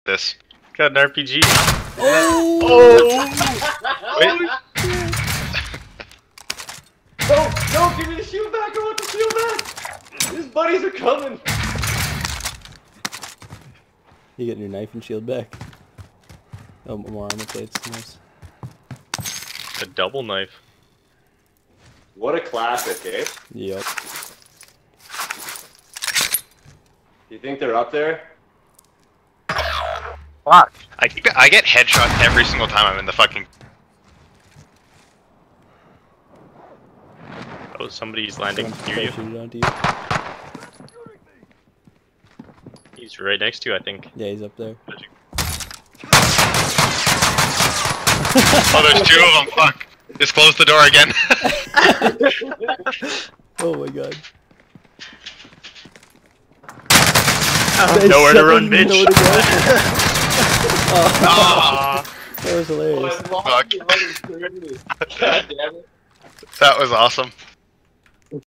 this. Got an RPG. Oh! Wait. No, give me the shield back! I want the shield back! His buddies are coming! You getting your knife and shield back? Oh, more armor plates. Nice. A double knife. What a classic, eh? Yep. You think they're up there? Fuck. I get headshot every single time I'm in the fucking. Oh, somebody's landing Someone near you. parachuted onto you. He's right next to you, I think. Yeah, he's up there. Oh, there's two of them. Fuck. Just close the door again. Oh my god. Nowhere to run, bitch. Nowhere to go. Ah, That was hilarious. fuck. God damn it. That was awesome.